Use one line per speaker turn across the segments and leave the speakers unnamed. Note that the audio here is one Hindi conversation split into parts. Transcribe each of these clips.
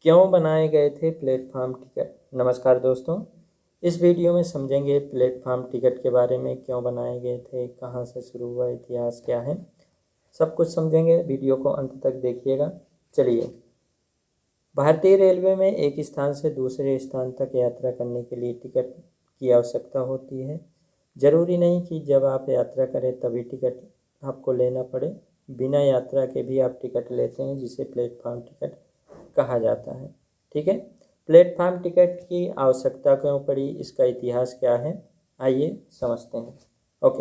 क्यों बनाए गए थे प्लेटफार्म टिकट। नमस्कार दोस्तों, इस वीडियो में समझेंगे प्लेटफार्म टिकट के बारे में, क्यों बनाए गए थे, कहां से शुरू हुआ, इतिहास क्या है, सब कुछ समझेंगे। वीडियो को अंत तक देखिएगा। चलिए, भारतीय रेलवे में एक स्थान से दूसरे स्थान तक यात्रा करने के लिए टिकट की आवश्यकता होती है। ज़रूरी नहीं कि जब आप यात्रा करें तभी टिकट आपको लेना पड़े। बिना यात्रा के भी आप टिकट लेते हैं, जिसे प्लेटफार्म टिकट कहा जाता है। ठीक है, प्लेटफार्म टिकट की आवश्यकता क्यों पड़ी, इसका इतिहास क्या है, आइए समझते हैं। ओके,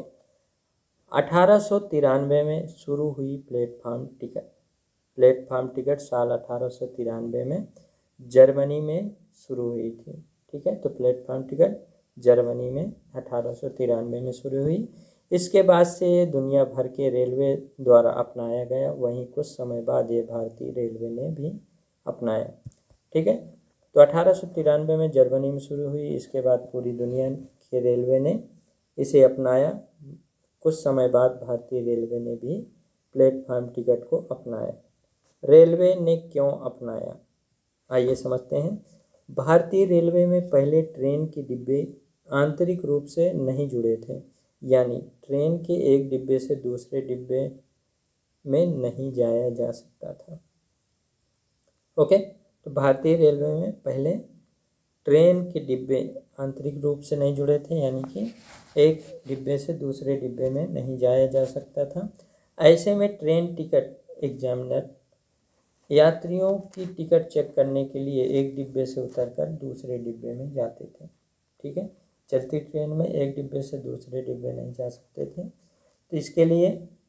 1893 में शुरू हुई प्लेटफार्म टिकट। प्लेटफार्म टिकट साल 1893 में जर्मनी में शुरू हुई थी। ठीक है, तो प्लेटफार्म टिकट जर्मनी में 1893 में शुरू हुई। इसके बाद से ये दुनिया भर के रेलवे द्वारा अपनाया गया। वहीं कुछ समय बाद ये भारतीय रेलवे ने भी अपनाया। ठीक है, तो 1893 में जर्मनी में शुरू हुई। इसके बाद पूरी दुनिया के रेलवे ने इसे अपनाया। कुछ समय बाद भारतीय रेलवे ने भी प्लेटफार्म टिकट को अपनाया। रेलवे ने क्यों अपनाया, आइए समझते हैं। भारतीय रेलवे में पहले ट्रेन के डिब्बे आंतरिक रूप से नहीं जुड़े थे, यानी ट्रेन के एक डिब्बे से दूसरे डिब्बे में नहीं जाया जा सकता था। ओके, तो भारतीय रेलवे में पहले ट्रेन के डिब्बे आंतरिक रूप से नहीं जुड़े थे, यानी कि एक डिब्बे से दूसरे डिब्बे में नहीं जाया जा सकता था। ऐसे में ट्रेन टिकट एग्जामिनर यात्रियों की टिकट चेक करने के लिए एक डिब्बे से उतरकर दूसरे डिब्बे में जाते थे। ठीक है, चलती ट्रेन में एक डिब्बे से दूसरे डिब्बे नहीं जा सकते थे, तो इसके लिए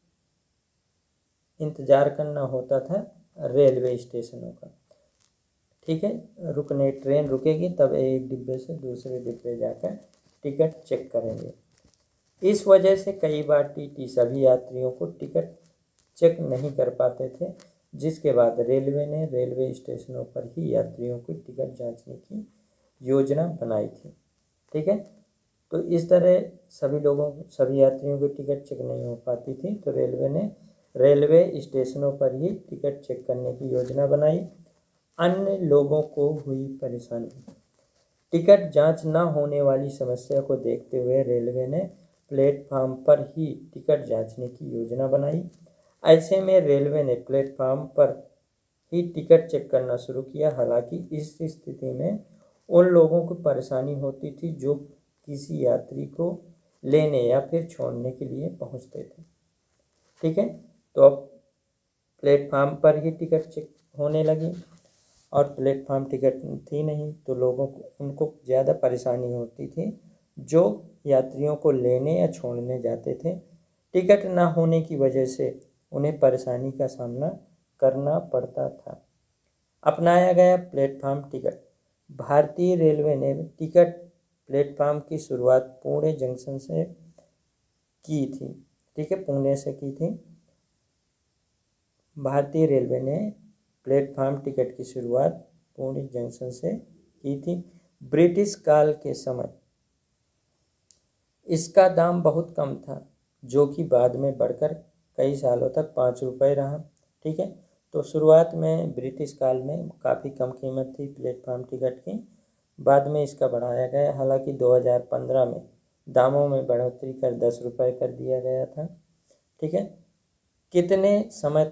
इंतज़ार करना होता था रेलवे स्टेशनों का। ठीक है, ट्रेन रुकेगी तब एक डिब्बे से दूसरे डिब्बे जाकर टिकट चेक करेंगे। इस वजह से कई बार टीटी सभी यात्रियों को टिकट चेक नहीं कर पाते थे, जिसके बाद रेलवे ने रेलवे स्टेशनों पर ही यात्रियों को टिकट जांचने की योजना बनाई थी। ठीक है, तो इस तरह सभी यात्रियों की टिकट चेक नहीं हो पाती थी, तो रेलवे ने रेलवे स्टेशनों पर ही टिकट चेक करने की योजना बनाई। अन्य लोगों को हुई परेशानी। टिकट जांच न होने वाली समस्या को देखते हुए रेलवे ने प्लेटफार्म पर ही टिकट जांचने की योजना बनाई। ऐसे में रेलवे ने प्लेटफार्म पर ही टिकट चेक करना शुरू किया। हालांकि इस स्थिति में उन लोगों को परेशानी होती थी जो किसी यात्री को लेने या फिर छोड़ने के लिए पहुंचते थे। ठीक है, तो अब प्लेटफार्म पर ही टिकट चेक होने लगी और प्लेटफार्म टिकट थी नहीं, तो लोगों को उनको ज़्यादा परेशानी होती थी जो यात्रियों को लेने या छोड़ने जाते थे। टिकट ना होने की वजह से उन्हें परेशानी का सामना करना पड़ता था। अपनाया गया प्लेटफार्म टिकट। भारतीय रेलवे ने टिकट प्लेटफार्म की शुरुआत पुणे जंक्शन से की थी। ठीक है, पुणे से की थी। भारतीय रेलवे ने प्लेटफार्म टिकट की शुरुआत पुणे जंक्शन से की थी। ब्रिटिश काल के समय इसका दाम बहुत कम था, जो कि बाद में बढ़कर कई सालों तक 5 रुपये रहा। ठीक है, तो शुरुआत में ब्रिटिश काल में काफ़ी कम कीमत थी प्लेटफार्म टिकट की, बाद में इसका बढ़ाया गया। हालांकि 2015 में दामों में बढ़ोतरी कर 10 रुपये कर दिया गया था। ठीक है, कितने समय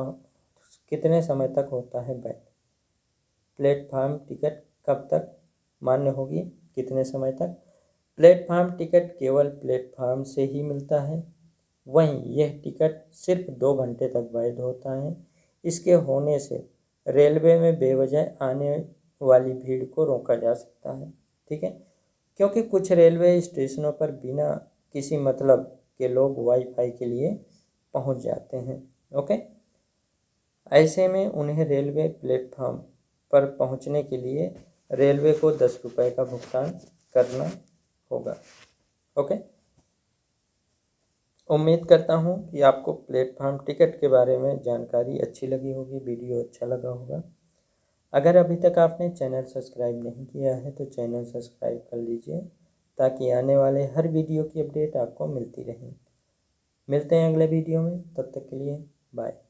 तक होता है वैध? प्लेटफार्म टिकट कब तक मान्य होगी, कितने समय तक? प्लेटफार्म टिकट केवल प्लेटफार्म से ही मिलता है। वहीं यह टिकट सिर्फ 2 घंटे तक वैध होता है। इसके होने से रेलवे में बेवजह आने वाली भीड़ को रोका जा सकता है। ठीक है, क्योंकि कुछ रेलवे स्टेशनों पर बिना किसी मतलब के लोग वाईफाई के लिए पहुंच जाते हैं। ओके, ऐसे में उन्हें रेलवे प्लेटफार्म पर पहुंचने के लिए रेलवे को 10 रुपये का भुगतान करना होगा। ओके, उम्मीद करता हूं कि आपको प्लेटफार्म टिकट के बारे में जानकारी अच्छी लगी होगी, वीडियो अच्छा लगा होगा। अगर अभी तक आपने चैनल सब्सक्राइब नहीं किया है तो चैनल सब्सक्राइब कर लीजिए, ताकि आने वाले हर वीडियो की अपडेट आपको मिलती रहे। मिलते हैं अगले वीडियो में, तब तक के लिए बाय।